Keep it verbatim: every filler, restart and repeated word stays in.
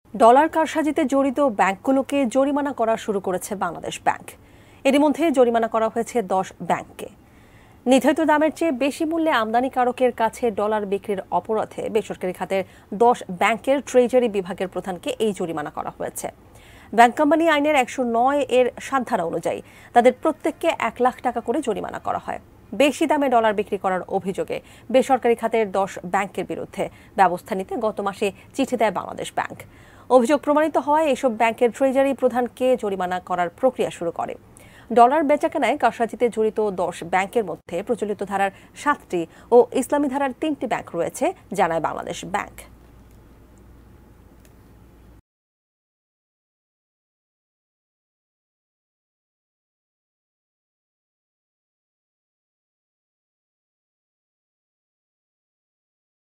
Dollar কারসাজিতে জড়িত ব্যাংকগুলোকে জরিমানা করা শুরু করেছে বাংলাদেশ ব্যাংক। এরই মধ্যে জরিমানা করা হয়েছে দশ ব্যাংককে। নির্ধারিত দামের চেয়ে বেশি মূল্যে আমদানিকারকের কাছে ডলার বিক্রির অপরাধে বেসরকারি খাতের দশ ব্যাংকের ট্রেজারি বিভাগের প্রধানকে এই জরিমানা করা হয়েছে। ব্যাংক কোম্পানি আইনের একশো নয় এর সাত ধারা অনুযায়ী তাদের প্রত্যেককে এক লাখ টাকা করে জরিমানা করা হয়। বেশি দামে ডলার বিক্রি করার অভিযোগে বেসরকারি খাতের দশ ব্যাংকের বিরুদ্ধে ব্যবস্থা নিতে গত মাসে চিঠি দেয় বাংলাদেশ ব্যাংক। অভিযোগ প্রমাণিত হয় এসব ব্যাংকের ট্রেজারি প্রধানকে জরিমানা করার প্রক্রিয়া শুরু করে। ডলার বেচাকেনায় কারসাজিতে জড়িত দশ ব্যাংকের মধ্যে প্রচলিত ধারার সাতটি ও ইসলামী ধারার তিনটি ব্যাংক রয়েছে, জানায় বাংলাদেশ ব্যাংক।